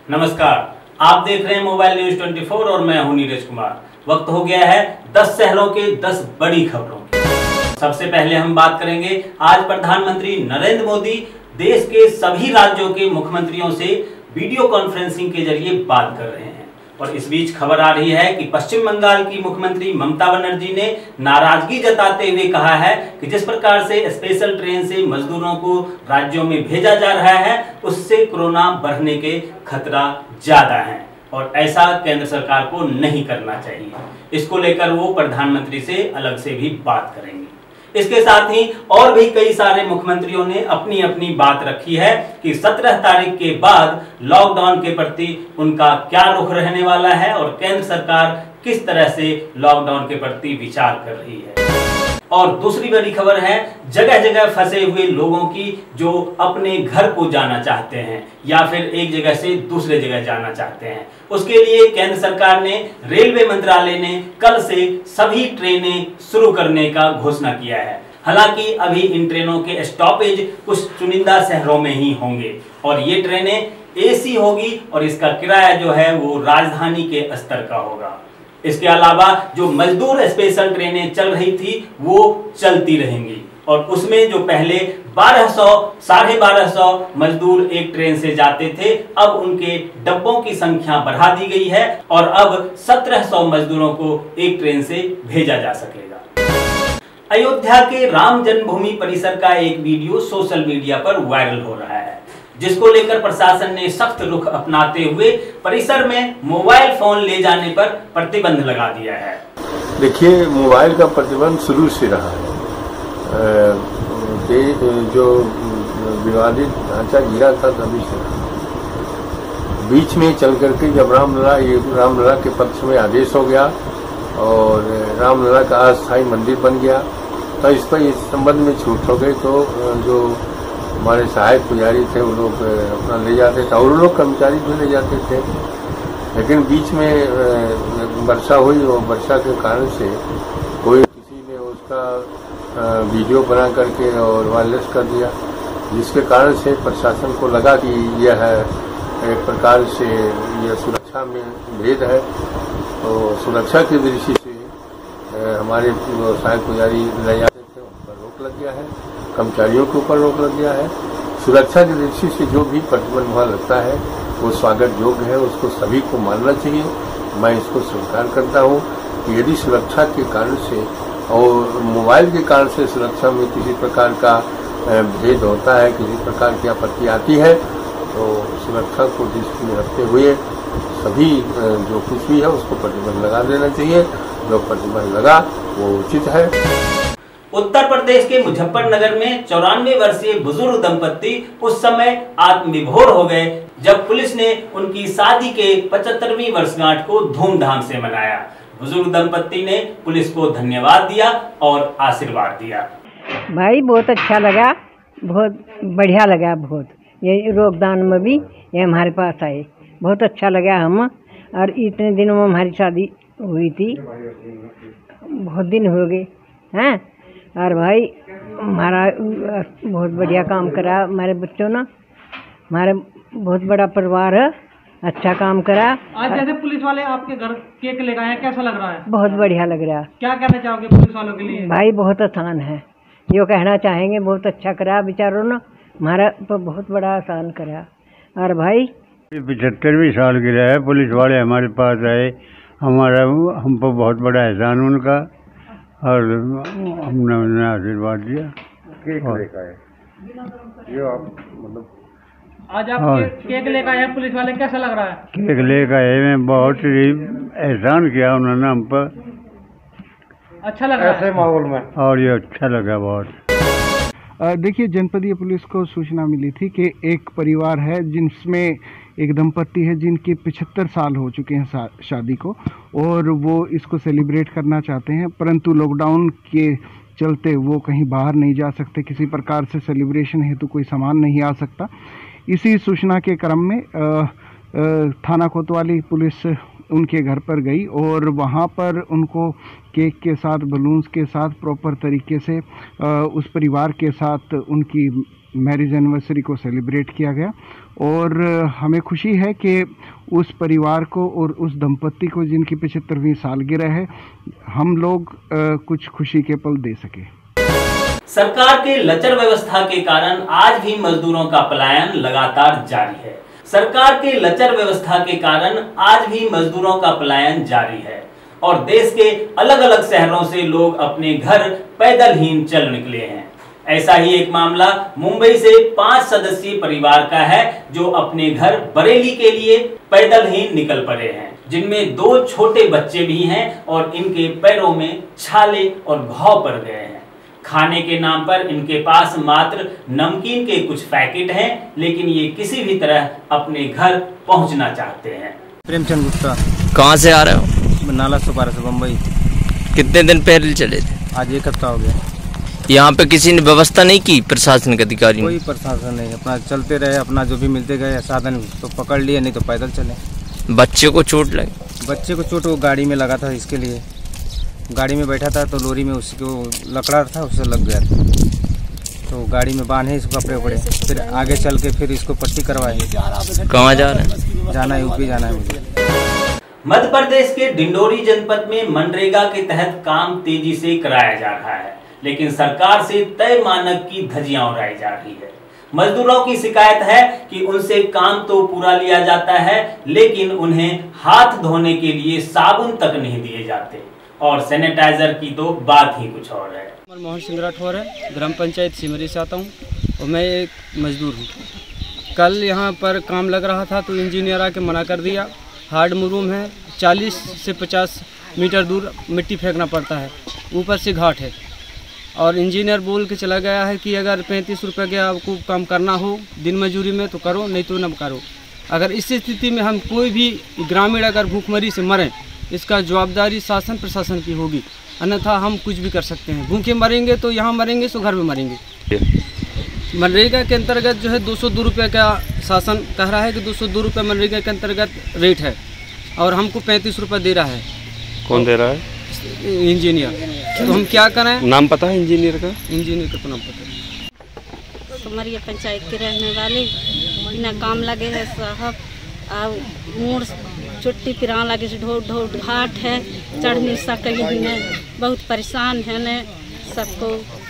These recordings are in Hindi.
नमस्कार, आप देख रहे हैं मोबाइल न्यूज 24 और मैं हूं नीरज कुमार। वक्त हो गया है 10 शहरों के 10 बड़ी खबरों की। सबसे पहले हम बात करेंगे, आज प्रधानमंत्री नरेंद्र मोदी देश के सभी राज्यों के मुख्यमंत्रियों से वीडियो कॉन्फ्रेंसिंग के जरिए बात कर रहे हैं। और इस बीच खबर आ रही है कि पश्चिम बंगाल की मुख्यमंत्री ममता बनर्जी ने नाराजगी जताते हुए कहा है कि जिस प्रकार से स्पेशल ट्रेन से मजदूरों को राज्यों में भेजा जा रहा है, उससे कोरोना बढ़ने के खतरा ज्यादा है और ऐसा केंद्र सरकार को नहीं करना चाहिए। इसको लेकर वो प्रधानमंत्री से अलग से भी बात करेंगे। इसके साथ ही और भी कई सारे मुख्यमंत्रियों ने अपनी अपनी बात रखी है कि 17 तारीख के बाद लॉकडाउन के प्रति उनका क्या रुख रहने वाला है और केंद्र सरकार किस तरह से लॉकडाउन के प्रति विचार कर रही है। और दूसरी बड़ी खबर है, जगह जगह फंसे हुए लोगों की जो अपने घर को जाना चाहते हैं या फिर एक जगह से दूसरे जगह जाना चाहते हैं, उसके लिए केंद्र सरकार ने, रेलवे मंत्रालय ने कल से सभी ट्रेनें शुरू करने का घोषणा किया है। हालांकि अभी इन ट्रेनों के स्टॉपेज कुछ चुनिंदा शहरों में ही होंगे और ये ट्रेनें एसी होगी और इसका किराया जो है वो राजधानी के स्तर का होगा। इसके अलावा जो मजदूर स्पेशल ट्रेनें चल रही थी वो चलती रहेंगी और उसमें जो पहले 1200, 1250 मजदूर एक ट्रेन से जाते थे, अब उनके डब्बों की संख्या बढ़ा दी गई है और अब 1700 मजदूरों को एक ट्रेन से भेजा जा सकेगा। अयोध्या के राम जन्मभूमि परिसर का एक वीडियो सोशल मीडिया पर वायरल हो रहा है, जिसको लेकर प्रशासन ने सख्त रुख अपनाते हुए परिसर में मोबाइल फोन ले जाने पर प्रतिबंध लगा दिया है। देखिए, मोबाइल का प्रतिबंध शुरू से रहा है। जो विवादित ढांचा गिरा था तभी से बीच में चल करके जब रामलला के पक्ष में आदेश हो गया और रामलला का अस्थायी मंदिर बन गया, तो इस पर इस संबंध में छूट हो गई। तो जो हमारे सहायक पुजारी थे वो लोग अपना ले जाते थे और वो लोग कर्मचारी भी ले जाते थे, लेकिन बीच में वर्षा हुई और वर्षा के कारण से किसी ने उसका वीडियो बना करके और वायरलेस कर दिया, जिसके कारण से प्रशासन को लगा कि यह एक प्रकार से यह सुरक्षा में भेद है। तो सुरक्षा की दृष्टि से हमारे सहायक पुजारी ले जाते थे, उन पर रोक लग गया है, कर्मचारियों के ऊपर रोक लग गया है। सुरक्षा की दृष्टि से जो भी प्रतिबंध वहाँ लगता है वो स्वागत योग्य है, उसको सभी को मानना चाहिए। मैं इसको स्वीकार करता हूँ कि यदि सुरक्षा के कारण से और मोबाइल के कारण से सुरक्षा में किसी प्रकार का भेद होता है, किसी प्रकार की आपत्ति आती है, तो सुरक्षा को दृष्टि में रखते हुए सभी जो कुछ भी है उसको प्रतिबंध लगा देना चाहिए। जो प्रतिबंध लगा वो उचित है। उत्तर प्रदेश के मुजफ्फरनगर में 94 वर्षीय बुजुर्ग दंपत्ति उस समय आत्मविभोर हो गए जब पुलिस ने उनकी शादी के 75वीं वर्षगांठ को धूमधाम से मनाया। बुजुर्ग दंपत्ति ने पुलिस को धन्यवाद दिया और आशीर्वाद दिया। भाई बहुत अच्छा लगा, बहुत बढ़िया लगा। बहुत ये रोकदान में भी ये हमारे पास आए, बहुत अच्छा लगा। हम और इतने दिनों में हमारी शादी हुई थी, बहुत दिन हो गए हैं। और भाई हमारा बहुत बढ़िया काम करा हमारे बच्चों ने, हमारे बहुत बड़ा परिवार है, अच्छा काम करा। आज जैसे पुलिस वाले आपके घर केक लेकर आए हैं, कैसा लग रहा है? बहुत बढ़िया लग रहा है। क्या कहना चाहोगे पुलिस वालों के लिए? भाई बहुत आसान है, जो कहना चाहेंगे, बहुत अच्छा करा बेचारों ने, हमारा तो बहुत बड़ा आसान करा। और भाई 75वीं साल गिरा है, पुलिस वाले हमारे पास आए, हम पर बहुत बड़ा एहसान उनका और हमने उन्हें आशीर्वाद दिया। केक लेकर आए, ये आप मतलब आज आप केक लेकर आए हैं पुलिस वाले, कैसा लग रहा है? केक लेकर आए में बहुत ही एहसान किया उन्होंने हम पर, अच्छा लग रहा है ऐसे माहौल में, और ये अच्छा लगा बहुत। देखिए, जनपदीय पुलिस को सूचना मिली थी कि एक परिवार है जिसमें एक दंपत्ति है जिनके 75 साल हो चुके हैं शादी को, और वो इसको सेलिब्रेट करना चाहते हैं, परंतु लॉकडाउन के चलते वो कहीं बाहर नहीं जा सकते, किसी प्रकार से सेलिब्रेशन हेतु कोई सामान नहीं आ सकता। इसी सूचना के क्रम में थाना कोतवाली पुलिस उनके घर पर गई और वहाँ पर उनको केक के साथ, बलून्स के साथ प्रॉपर तरीके से उस परिवार के साथ उनकी मैरिज एनिवर्सरी को सेलिब्रेट किया गया। और हमें खुशी है कि उस परिवार को और उस दंपत्ति को जिनकी 75वीं सालगिरह है, हम लोग कुछ खुशी के पल दे सके। सरकार के लचर व्यवस्था के कारण आज भी मजदूरों का पलायन लगातार जारी है। सरकार के लचर व्यवस्था के कारण आज भी मजदूरों का पलायन जारी है और देश के अलग अलग शहरों से लोग अपने घर पैदल ही चल निकले हैं। ऐसा ही एक मामला मुंबई से 5 सदस्यीय परिवार का है जो अपने घर बरेली के लिए पैदल ही निकल पड़े हैं, जिनमें 2 छोटे बच्चे भी हैं और इनके पैरों में छाले और घाव पड़ गए हैं। खाने के नाम पर इनके पास मात्र नमकीन के कुछ पैकेट हैं, लेकिन ये किसी भी तरह अपने घर पहुंचना चाहते हैं। प्रेमचंद गुप्ता। कहाँ से आ रहे हो? नाला सुपारा से बम्बई। कितने दिन पहले चले थे? आज 1 हफ्ता हो गया। यहाँ पे किसी ने व्यवस्था नहीं की? प्रशासनिक अधिकारी कोई प्रशासन नहीं, अपना चलते रहे, अपना जो भी मिलते गए साधन तो पकड़ लिए, नहीं तो पैदल चले। बच्चे को चोट लगी? बच्चे को चोट वो गाड़ी में लगा था, इसके लिए गाड़ी में बैठा था तो लोरी में उसको लकड़ा था, उससे लग गया था, तो गाड़ी में बांधे इसको कपड़े उपड़े, फिर आगे चल के फिर इसको पट्टी करवाए। कहाँ जा रहे हैं? जाना है यूपी जाना है मुझे। मध्य प्रदेश के डिंडोरी जनपद में मनरेगा के तहत काम तेजी से कराया जा रहा है, लेकिन सरकार से तय मानक की धज्जियां उड़ाई जा रही है। मजदूरों की शिकायत है कि उनसे काम तो पूरा लिया जाता है, लेकिन उन्हें हाथ धोने के लिए साबुन तक नहीं दिए जाते और सैनिटाइजर की तो बात ही कुछ और है। मोहन सिंह राठौर है, ग्राम पंचायत सिमरी से आता हूँ और मैं एक मजदूर हूँ। कल यहाँ पर काम लग रहा था तो इंजीनियर आके मना कर दिया। हार्ड मुरूम है, 40 से 50 मीटर दूर मिट्टी फेंकना पड़ता है, ऊपर से घाट है और इंजीनियर बोल के चला गया है कि अगर 35 रुपये के आपको काम करना हो दिन मजदूरी में तो करो, नहीं तो न करो। अगर इस स्थिति में हम कोई भी ग्रामीण अगर भूखमरी से मरें, इसका जवाबदारी शासन प्रशासन की होगी, अन्यथा हम कुछ भी कर सकते हैं। भूखे मरेंगे तो यहाँ मरेंगे, सो घर में मरेंगे। मनरेगा के अंतर्गत जो है 202 रुपये का शासन कह रहा है कि 202 रुपये मनरेगा के अंतर्गत रेट है और हमको 35 रुपये दे रहा है। कौन दे रहा है? इंजीनियर। तो हम क्या करें? नाम पता है इंजीनियर का? इंजीनियर का तो नाम पता है। सुमरिया पंचायत के रहने वाले बिना काम लगे है साहब, और मूड छुट्टी पिरा लगे से ढोट ढोट घाट है, चढ़ नहीं सके ने, बहुत परेशान है ने सबको।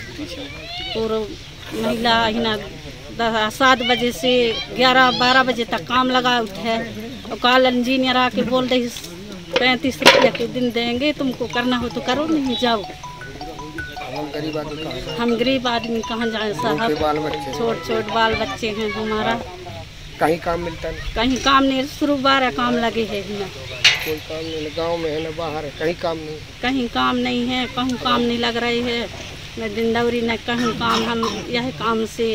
और महिला हिना 7 बजे से 11-12 बजे तक काम लगा उठे और कल इंजीनियर आके बोल रही 35 रुपये के दिन देंगे, तुमको करना हो तो करो, नहीं जाओ। हम गरीब आदमी कहाँ जाए साहब, छोट छोट बाल बच्चे हैं हमारा। कहीं काम मिलता नहीं? कहीं काम नहीं, शुरू 12 काम लगे है ना, कोई काम नहीं, गांव में है ना बाहर है, कहीं काम नहीं? कहीं काम नहीं है, कहूँ काम नहीं लग रही है, न डिंडौरी न कहीं काम। हम यह काम से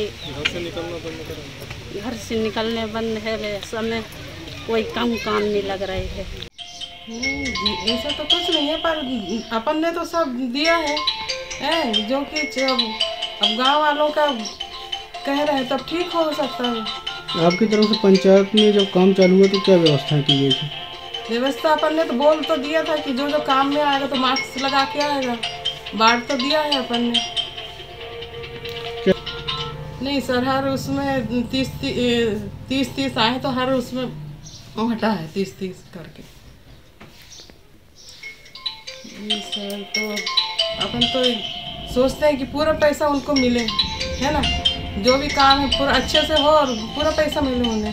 घर से निकलने बंद है, समय कोई कहूँ काम नहीं लग रही है। ऐसा तो कुछ नहीं है, पर अपन ने तो सब दिया है, जो कि अब गांव वालों का कह रहे हैं तब ठीक हो सकता है। आपकी तरफ से पंचायत में जब काम चालू हुआ तो क्या व्यवस्था की गई थी? व्यवस्था अपन ने तो बोल तो दिया था कि जो जो काम में आएगा तो मास्क लगा के आएगा, बांट तो दिया है अपन ने। नहीं सर, हर उसमें 30 आए तो हर उसमें घटा है 30 करके। नहीं सर, तो अपन तो सोचते हैं कि पूरा पैसा उनको मिले, है ना, जो भी काम है पूरा अच्छे से हो और पूरा पैसा मिले उन्हें।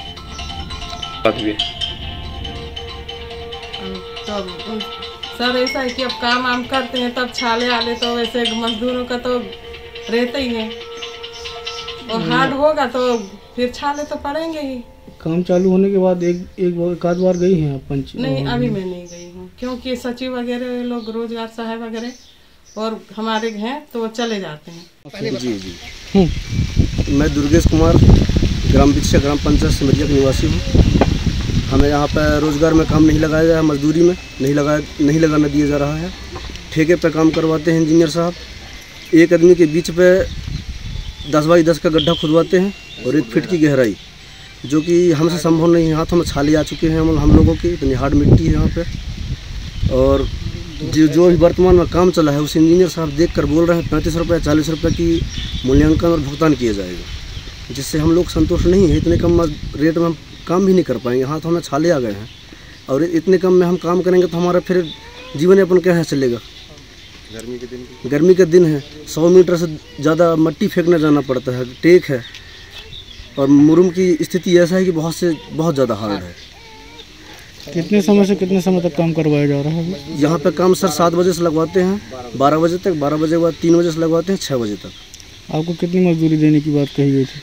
तब सर ऐसा है कि अब काम वाम करते हैं तब छाले आले तो वैसे मजदूरों का तो रहता ही है, और हार्ड होगा तो फिर छाले तो पड़ेंगे ही। काम चालू होने के बाद एक आध बार गई हैं आप पंच? नहीं, अभी मैं नहीं गई हूँ, क्योंकि सचिव वगैरह लोग रोजगार साहब वगैरह और हमारे हैं तो वो चले जाते हैं। जी मैं दुर्गेश कुमार, ग्राम बिछा ग्राम पंचायत सिमरिया का निवासी हूँ। हमें यहाँ पर रोज़गार में काम नहीं लगाया जा रहा, मजदूरी में नहीं लगाना दिया जा रहा है। ठेके पर काम करवाते हैं इंजीनियर साहब, एक आदमी के बीच पे 10 बाई 10 का गड्ढा खुदवाते हैं और 1 फीट की गहराई, जो कि हमसे संभव नहीं है। हाथों में छाले आ चुके हैं हम लोगों की, इतनी हार्ड मिट्टी है यहाँ पे। और जो भी वर्तमान में काम चला है उस इंजीनियर साहब देख कर बोल रहे हैं 35 रुपये 40 रुपये की मूल्यांकन और भुगतान किया जाएगा। जिससे हम लोग संतुष्ट नहीं है। इतने कम रेट में हम काम भी नहीं कर पाएंगे। यहाँ तो हमें छाले आ गए हैं और इतने कम में हम काम करेंगे तो हमारा फिर जीवन यापन कैसे चलेगा। गर्मी के दिन है, 100 मीटर से ज़्यादा मिट्टी फेंकने जाना पड़ता है, टेक है और मुरुम की स्थिति ऐसा है कि बहुत ज़्यादा हार्ड है। कितने समय से कितने समय तक काम करवाया जा रहा है? यहाँ पे काम सर 7 बजे से लगवाते हैं 12 बजे तक, 12 बजे के बाद 3 बजे से लगवाते हैं 6 बजे तक। आपको कितनी मजदूरी देने की बात कही गई थी?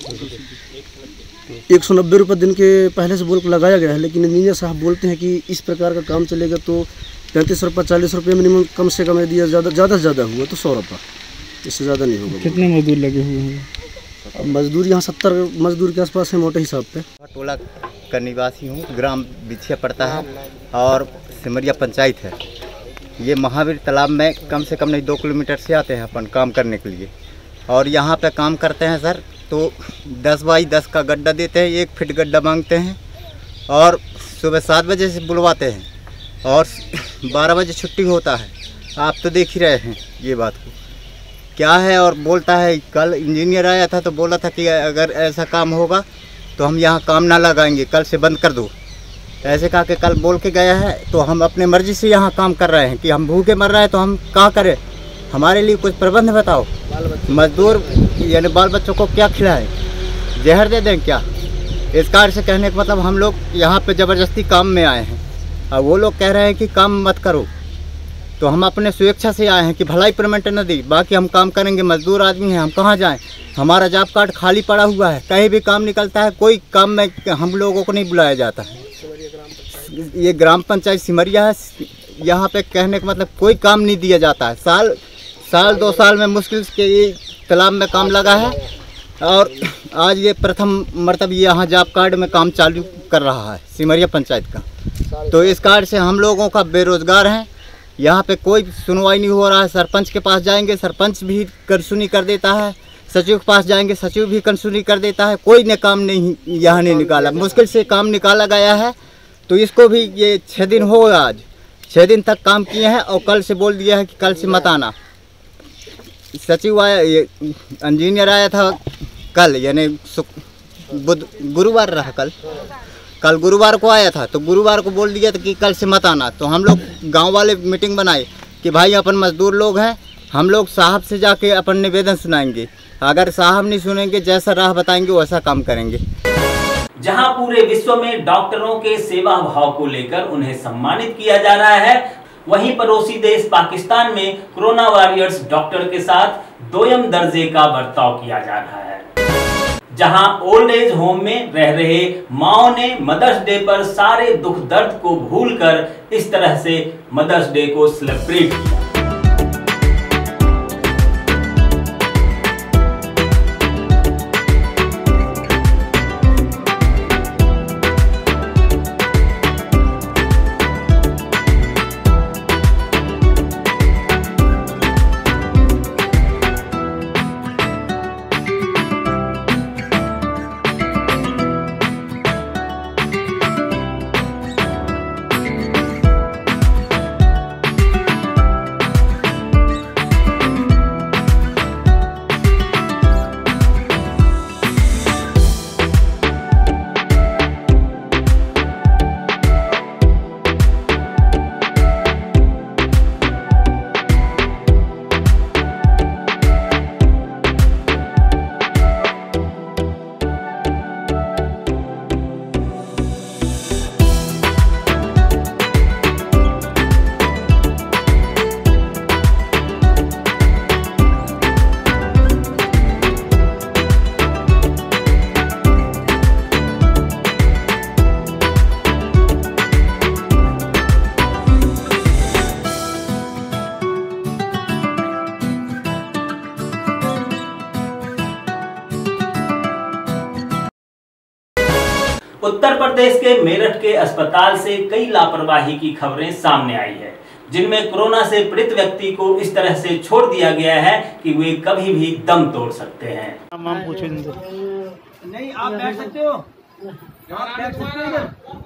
190 रुपये दिन के पहले से बोल कर लगाया गया है, लेकिन इंजीनियर साहब बोलते हैं कि इस प्रकार का काम चलेगा तो 35 रुपये 40 रुपये मिनिमम कम से कम दिया, ज़्यादा से ज़्यादा हुआ तो 100 रुपये, इससे ज़्यादा नहीं होगा। कितने मजदूर लगे हुए हैं? मजदूर यहाँ 70 मजदूर के आसपास है मोटे हिसाब पे। टोला का निवासी हूँ, ग्राम बिछिया पड़ता है और सिमरिया पंचायत है। ये महावीर तालाब में कम से कम नहीं 2 किलोमीटर से आते हैं अपन काम करने के लिए और यहाँ पे काम करते हैं सर। तो 10 बाई 10 का गड्ढा देते हैं, 1 फीट गड्ढा मांगते हैं और सुबह 7 बजे से बुलवाते हैं और 12 बजे छुट्टी होता है। आप तो देख ही रहे हैं ये बात को क्या है। और बोलता है, कल इंजीनियर आया था तो बोला था कि अगर ऐसा काम होगा तो हम यहाँ काम ना लगाएंगे, कल से बंद कर दो, ऐसे कहा कि कल बोल के गया है। तो हम अपने मर्जी से यहाँ काम कर रहे हैं कि हम भूखे मर रहे हैं तो हम क्या करें, हमारे लिए कुछ प्रबंध बताओ। मजदूर यानी बाल बच्चों को क्या खिलाएं, जहर दे दें क्या? इस कार्य से कहने का मतलब हम लोग यहाँ पे ज़बरदस्ती काम में आए हैं और वो लोग कह रहे हैं कि काम मत करो, तो हम अपने स्वेच्छा से आए हैं कि भलाई पेमेंट न दी, बाकी हम काम करेंगे। मजदूर आदमी हैं, हम कहाँ जाएं? हमारा जॉब कार्ड खाली पड़ा हुआ है, कहीं भी काम निकलता है, कोई काम में हम लोगों को नहीं बुलाया जाता है। ये ग्राम पंचायत सिमरिया है, यहाँ पे कहने का मतलब कोई काम नहीं दिया जाता है। साल 2 साल में मुश्किल के ये तालाब में काम लगा है और आज ये प्रथम मर्तबा यहाँ जॉब कार्ड में काम चालू कर रहा है सिमरिया पंचायत का। तो इस कार्ड से हम लोगों का बेरोजगार हैं, यहाँ पे कोई सुनवाई नहीं हो रहा है। सरपंच के पास जाएंगे, सरपंच भी कनसुनी कर देता है, सचिव के पास जाएंगे, सचिव भी कनसुनी कर देता है। कोई ने काम नहीं यहाँ नहीं निकाला, मुश्किल से काम निकाला गया है। तो इसको भी ये 6 दिन हो गया, आज 6 दिन तक काम किए हैं और कल से बोल दिया है कि कल से मत आना। सचिव आया, ये इंजीनियर आया था कल, यानी गुरुवार रहा, कल गुरुवार को आया था। तो गुरुवार को बोल दिया था कि कल से मत आना। तो हम लोग गांव वाले मीटिंग बनाए कि भाई अपन मजदूर लोग हैं, हम लोग साहब से जाके अपन निवेदन सुनाएंगे, अगर साहब नहीं सुनेंगे जैसा राह बताएंगे वैसा काम करेंगे। जहां पूरे विश्व में डॉक्टरों के सेवा भाव को लेकर उन्हें सम्मानित किया जा रहा है, वहीं पड़ोसी देश पाकिस्तान में कोरोना वॉरियर्स डॉक्टर के साथ दोयम दर्जे का बर्ताव किया जा रहा है। जहां ओल्ड एज होम में रह रहे माओ ने मदर्स डे पर सारे दुख दर्द को भूलकर इस तरह से मदर्स डे को सेलिब्रेट किया। उत्तर प्रदेश के मेरठ के अस्पताल से कई लापरवाही की खबरें सामने आई है, जिनमें कोरोना से पीड़ित व्यक्ति को इस तरह से छोड़ दिया गया है कि वे कभी भी दम तोड़ सकते हैं। नहीं, आप बैठ सकते हो, आप बैठ सकते हो,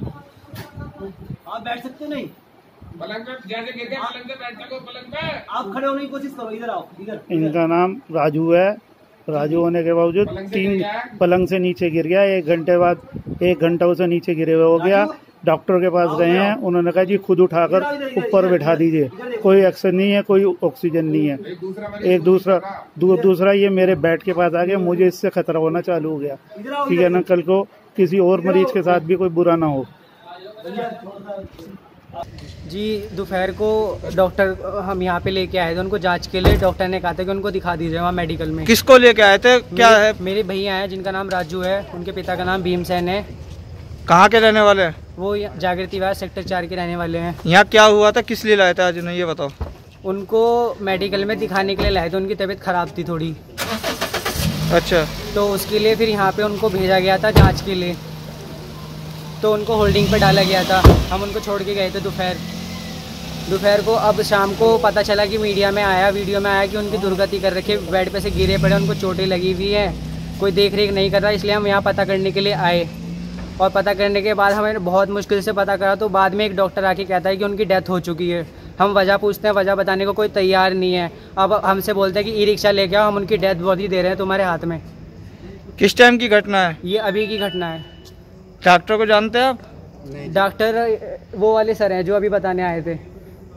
आप बैठ सकते हो, नहीं पलंग पे जैसे गिरते पलंग पे बैठ सको, पलंग पे आप खड़े होने की कोशिश करो, इधर आओ, इधर। इनका नाम राजू है राजू होने के बावजूद 3 पलंग से नीचे गिर गया। 1 घंटे बाद 1 घंटा उसे नीचे गिरे हुए हो गया। डॉक्टर के पास गए हैं, उन्होंने कहा जी खुद उठाकर ऊपर बैठा दीजिए, कोई ऑक्सीजन नहीं है, कोई ऑक्सीजन नहीं है। दूसरा ये मेरे बेड के पास आ गया, मुझे इससे खतरा होना चालू हो गया, ठीक है ना, कल को किसी और मरीज के साथ भी कोई बुरा ना हो। जी दोपहर को डॉक्टर हम यहाँ पे लेके आए थे उनको जांच के लिए। डॉक्टर ने कहा था कि उनको दिखा दीजिए वहाँ मेडिकल में। किसको लेके आए थे, क्या है? मेरे भैया हैं जिनका नाम राजू है, उनके पिता का नाम भीमसेन है। कहाँ के रहने वाले हैं? वो जागृति विहार सेक्टर 4 के रहने वाले हैं। यहाँ क्या हुआ था, किस लिए लाए थे आज उन्हें ये बताओ? उनको मेडिकल में दिखाने के लिए लाए थे, उनकी तबीयत खराब थी थोड़ी। अच्छा। तो उसके लिए फिर यहाँ पे उनको भेजा गया था जांच के लिए, तो उनको होल्डिंग पे डाला गया था। हम उनको छोड़ के गए थे दोपहर को। अब शाम को पता चला कि वीडियो में आया कि उनकी दुर्गति कर रखी, बेड पे से गिरे पड़े, उनको चोटें लगी हुई हैं, कोई देख रेख नहीं कर रहा। इसलिए हम यहाँ पता करने के लिए आए, और पता करने के बाद हमें बहुत मुश्किल से पता करा, तो बाद में एक डॉक्टर आके कहता है कि उनकी डेथ हो चुकी है। हम वजह पूछते हैं, वजह बताने को कोई तैयार नहीं है। अब हमसे बोलते हैं कि ई रिक्शा लेके आओ, हम उनकी डेथ बॉडी दे रहे हैं तुम्हारे हाथ में। किस टाइम की घटना है ये? अभी की घटना है। डॉक्टर को जानते हैं आप? डॉक्टर वो वाले सर हैं जो अभी बताने आए थे।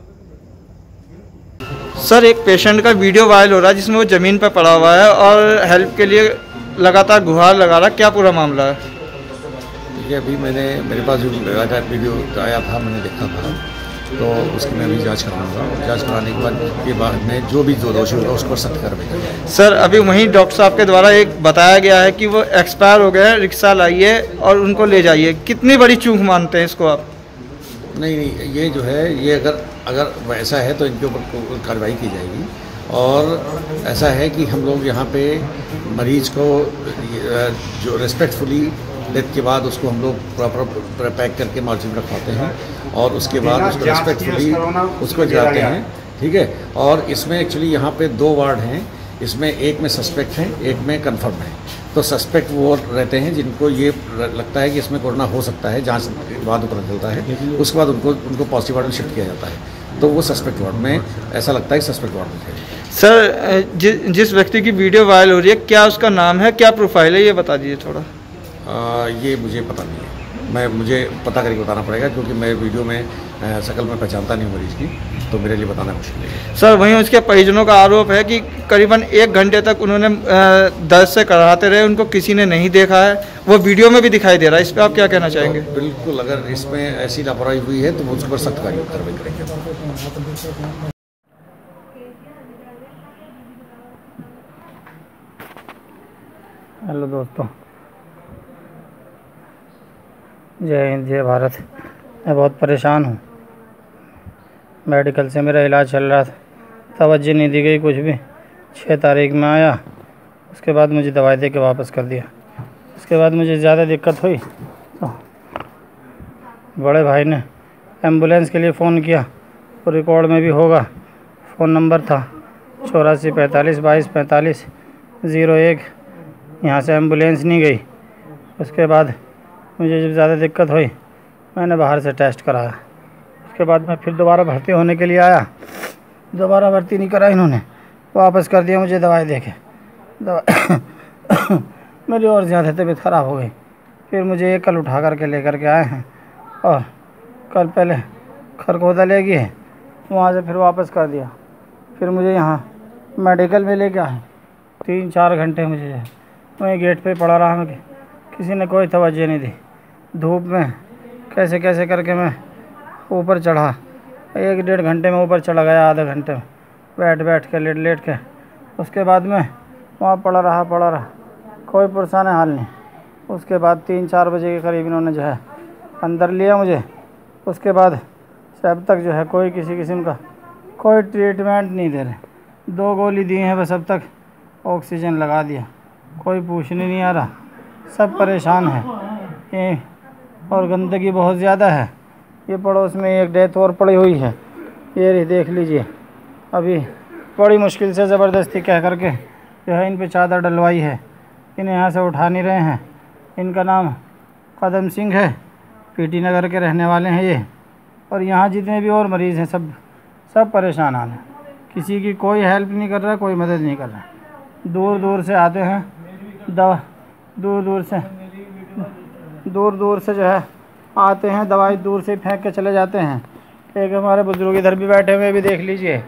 सर एक पेशेंट का वीडियो वायरल हो रहा है जिसमें वो ज़मीन पर पड़ा हुआ है और हेल्प के लिए लगातार गुहार लगा रहा है, क्या पूरा मामला है? देखिए अभी मेरे पास जो वीडियो आया था, मैंने देखा था, तो उसकी मैं भी जांच कराऊंगा। जांच कराने के बाद में जो भी दोषी होगा उस पर सख्त कार्रवाई करेंगे। सर अभी वहीं डॉक्टर साहब के द्वारा एक बताया गया है कि वो एक्सपायर हो गए, रिक्शा लाइए और उनको ले जाइए, कितनी बड़ी चूक मानते हैं इसको आप? नहीं, ये जो है ये अगर वैसा है तो इनके ऊपर कार्रवाई की जाएगी। और ऐसा है कि हम लोग यहाँ पे मरीज को जो रिस्पेक्टफुली डेथ के बाद उसको हम लोग प्रॉपर पैक करके मार्जिन रखवाते हैं और उसके बाद उसको रिस्पेक्टफुली उसको जाते हैं, ठीक है। और इसमें एक्चुअली यहाँ पे 2 वार्ड हैं, इसमें एक में सस्पेक्ट है, एक में कंफर्म है। तो सस्पेक्ट वो रहते हैं जिनको ये लगता है कि इसमें कोरोना हो सकता है, जांच के बाद पता चलता है, उसके बाद उनको पॉजिटिव वार्ड में शिफ्ट किया जाता है। तो वो सस्पेक्ट वार्ड में ऐसा लगता है कि सस्पेक्ट वार्ड में है। सर जिस व्यक्ति की वीडियो वायरल हो रही है, क्या उसका नाम है, क्या प्रोफाइल है, ये बता दीजिए थोड़ा। ये मुझे पता नहीं है, मुझे पता करके बताना पड़ेगा, क्योंकि मैं वीडियो में शक्ल में पहचानता नहीं मरीज की, तो मेरे लिए बताना मुश्किल है। सर वहीं उसके परिजनों का आरोप है कि करीबन 1 घंटे तक उन्होंने दर्द से कराते रहे, उनको किसी ने नहीं देखा है, वो वीडियो में भी दिखाई दे रहा है। इस पर आप क्या कहना चाहेंगे? तो बिल्कुल, अगर इसमें ऐसी लापरवाही हुई है तो उस पर सख्त कार्रवाई करेंगे। हेलो दोस्तों, जय हिंद, जय भारत। मैं बहुत परेशान हूँ। मेडिकल से मेरा इलाज चल रहा था, तवज्जो नहीं दी गई कुछ भी। 6 तारीख में आया, उसके बाद मुझे दवाई दे के वापस कर दिया। उसके बाद मुझे ज़्यादा दिक्कत हुई तो बड़े भाई ने एम्बुलेंस के लिए फ़ोन किया, वो रिकॉर्ड में भी होगा। फ़ोन नंबर था 84 45 22 45 01। यहाँ से एम्बुलेंस नहीं गई। उसके बाद मुझे जब ज़्यादा दिक्कत हुई, मैंने बाहर से टेस्ट कराया। उसके बाद मैं फिर दोबारा भर्ती होने के लिए आया, दोबारा भर्ती नहीं करा इन्होंने, वापस कर दिया मुझे दवाई देके। मेरी और ज़्यादा तबीयत ख़राब हो गई। फिर मुझे ये कल उठा करके लेकर के आए हैं, और कल पहले खरगोदा ले गए, वहाँ से फिर वापस कर दिया। फिर मुझे यहाँ मेडिकल में लेके आए। 3-4 घंटे मुझे वहीं गेट पे पड़ा रहा, मैं किसी ने कोई तवज्जो नहीं दी। धूप में कैसे कैसे करके मैं ऊपर चढ़ा, 1-1.5 घंटे में ऊपर चढ़ा गया, आधे घंटे में बैठ के लेट के। उसके बाद में वहाँ पड़ा रहा, कोई परेशान हाल नहीं। उसके बाद 3-4 बजे के करीब इन्होंने जो है अंदर लिया मुझे। उसके बाद से अब तक जो है कोई किसी किस्म का कोई ट्रीटमेंट नहीं दे रहे। 2 गोली दी हैं बस, अब तक ऑक्सीजन लगा दिया, कोई पूछने नहीं आ रहा। सब परेशान है ये, और गंदगी बहुत ज़्यादा है। ये पड़ोस में एक डेथ और पड़ी हुई है, ये देख लीजिए। अभी बड़ी मुश्किल से ज़बरदस्ती कह करके जो है इन पे चादर डलवाई है, इन्हें यहाँ से उठा नहीं रहे हैं। इनका नाम कदम सिंह है, पीटी नगर के रहने वाले हैं ये। और यहाँ जितने भी और मरीज़ हैं सब परेशान हैं। किसी की कोई हेल्प नहीं कर रहा, कोई मदद नहीं कर रहा। दूर दूर से आते हैं, दवा दूर दूर से जो है आते हैं, दवाई दूर से फेंक के चले जाते हैं। एक हमारे बुजुर्ग इधर भी बैठे हुए भी देख लीजिए।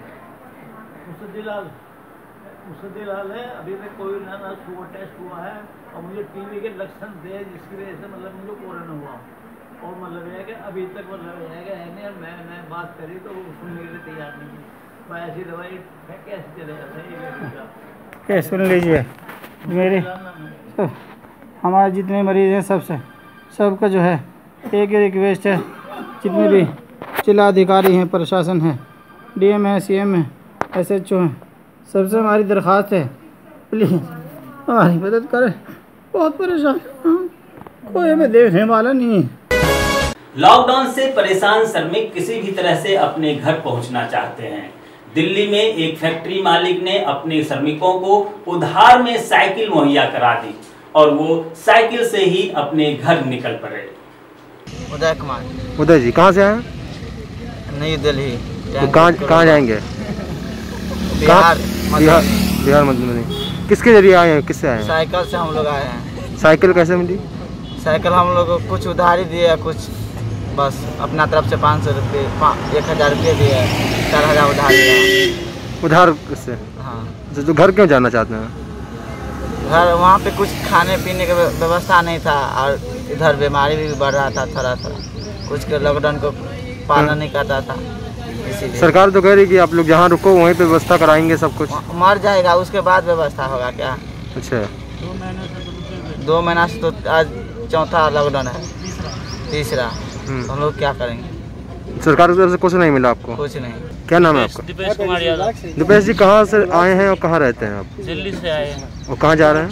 मुसद्दीलाल है, अभी तक कोई ना शुगर टेस्ट हुआ है और मुझे टीबी के लक्षण थे जिसकी वजह से मतलब मुझे कोरोना हुआ और मतलब है कि अभी तक मतलब है नहीं, और मैं बात करी तो वो सुनने के लिए तैयार नहीं है। मैं ऐसी दवाई कैसे चले जाते हैं। सुन लीजिए मेरे हमारे जितने मरीज़ हैं सबका जो है एक ही रिक्वेस्ट है, जितने भी जिला अधिकारी हैं, प्रशासन है, DM है, CM है, SHO हैं, सबसे हमारी दरख्वास्त है प्लीज़ हमारी मदद करें। बहुत परेशान, कोई हमें देखने वाला नहीं है। लॉकडाउन से परेशान श्रमिक किसी भी तरह से अपने घर पहुंचना चाहते हैं। दिल्ली में एक फैक्ट्री मालिक ने अपने श्रमिकों को उधार में साइकिल मुहैया करा दी और वो साइकिल से ही अपने घर निकल पड़े। उदय कुमार। उदय जी कहाँ से आए? नई दिल्ली। तो कहाँ जाएंगे? बिहार मधुबनी। किसके जरिए आए हैं, किससे आए हैं? साइकिल से हम लोग आए हैं। साइकिल कैसे मिली? साइकिल हम लोग को कुछ उधारी दिए, कुछ बस अपना तरफ से 500 रुपये 1000 रुपये दिए, 4000 उधार दिया। उधार किससे? हाँ। तो घर क्यों जाना चाहते हैं? घर वहाँ पे कुछ खाने पीने की व्यवस्था नहीं था और इधर बीमारी भी बढ़ रहा था थोड़ा कुछ के लॉकडाउन को पालन नहीं करता था, इसीलिए। सरकार तो कह रही कि आप लोग जहाँ रुको वहीं पे व्यवस्था कराएंगे सब कुछ। मर जाएगा उसके बाद व्यवस्था होगा क्या? अच्छा। 2 महीना से तो आज चौथा लॉकडाउन है, तीसरा। तो हम लोग क्या करेंगे? सरकार की तरफ से कुछ नहीं मिला आपको? कुछ नहीं। क्या नाम है आपका? दीपेश कुमार यादव। दीपेश जी कहाँ से आए हैं और कहाँ रहते हैं आप? दिल्ली से आए हैं। और कहाँ जा रहे हैं?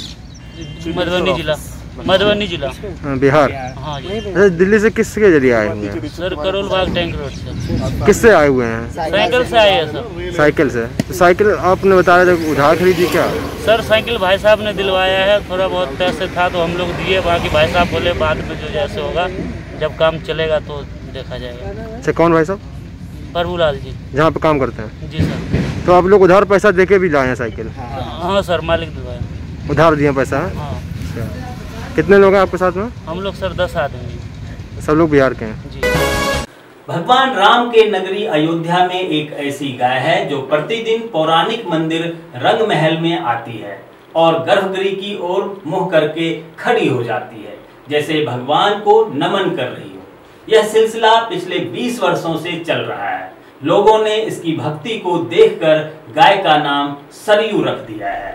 मधुबनी जिला बिहार। हाँ जी। दिल्ली से किसके जरिए आए हुए हैं? Sir Karol Bagh tank road से। किससे आए हुए हैं? साइकिल से आए हैं सर। साइकिल से? तो साइकिल आपने बताया था उधार खरीदी क्या? सर साइकिल भाई साहब ने दिलवाया है, थोड़ा बहुत पैसे था तो हम लोग दिए, बाकी भाई साहब बोले बाद में जो जैसे होगा जब काम चलेगा तो देखा जाएगा। अच्छा कौन भाई साहब? प्रभुलाल जी। जहाँ पे काम करते हैं? जी सर। तो आप लोग उधार पैसा देके भी लाए हैं साइकिल? हाँ सर, मालिक दिलवाया। उधार दिए पैसा? हाँ। कितने लोग हैं आपके साथ में? हम लोग सर 10 आदमी। सब लोग बिहार के हैं? जी। भगवान राम के नगरी अयोध्या में एक ऐसी गाय है जो प्रतिदिन पौराणिक मंदिर रंग महल में आती है और गर्भगृह की ओर मुंह करके खड़ी हो जाती है, जैसे भगवान को नमन कर रही हो। यह सिलसिला पिछले 20 वर्षों से चल रहा है। लोगों ने इसकी भक्ति को देखकर गाय का नाम सरयू रख दिया है।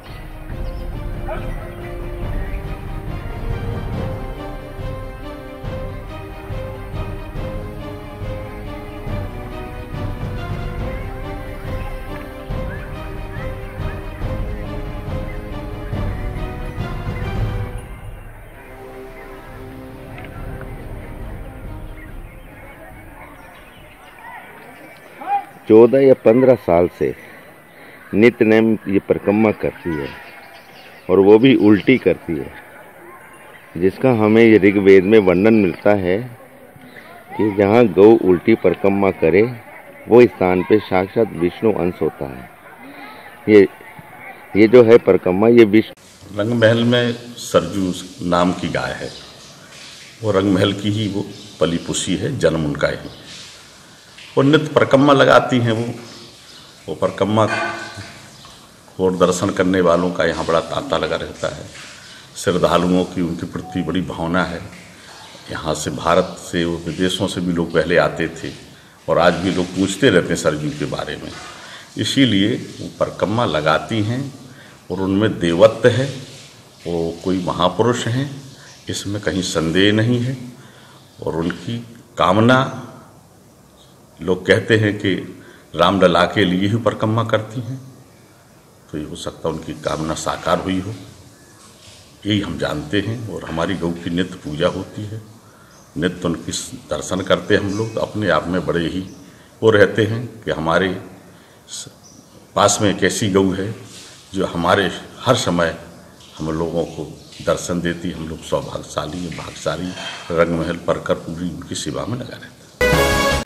चौदह या 15 साल से नित्य नेम ये परिक्रमा करती है और वो भी उल्टी करती है, जिसका हमें ये ऋग्वेद में वर्णन मिलता है कि जहाँ गौ उल्टी परिक्रमा करे वो स्थान पे साक्षात विष्णु अंश होता है। ये जो है परिक्रमा ये विष्णु। रंग महल में सरजू नाम की गाय है, वो रंग महल की ही वो पली पुसी है, जन्म उनका ही। वो नित्य परिक्रमा लगाती हैं। वो परिक्रमा और दर्शन करने वालों का यहाँ बड़ा तांता लगा रहता है। श्रद्धालुओं की उनके प्रति बड़ी भावना है। यहाँ से भारत से विदेशों से भी लोग पहले आते थे और आज भी लोग पूछते रहते हैं सरजू के बारे में। इसीलिए वो परिक्रमा लगाती हैं और उनमें देवत्व है, वो कोई महापुरुष हैं, इसमें कहीं संदेह नहीं है। और उनकी कामना, लोग कहते हैं कि रामलला के लिए ही परिक्रमा करती हैं, तो ये हो सकता है उनकी कामना साकार हुई हो, यही हम जानते हैं। और हमारी गौ की नित्य पूजा होती है, नित्य उनकी दर्शन करते हैं हम लोग। तो अपने आप में बड़े ही वो रहते हैं कि हमारे पास में एक ऐसी गौ है जो हमारे हर समय हम लोगों को दर्शन देती। हम लोग सौभाग्यशाली भाग्यशाली रंग महल पर कर पूरी उनकी सेवा में लगा रहते हैं।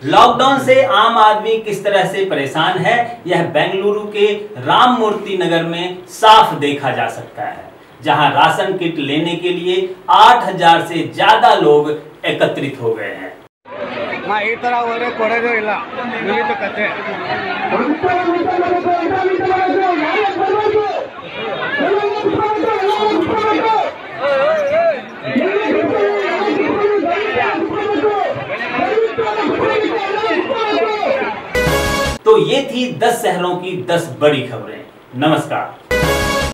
लॉकडाउन से आम आदमी किस तरह से परेशान है, यह बेंगलुरु के राममूर्ति नगर में साफ देखा जा सकता है, जहां राशन किट लेने के लिए 8000 से ज्यादा लोग एकत्रित हो गए हैं। तो ये थी 10 शहरों की 10 बड़ी खबरें। नमस्कार।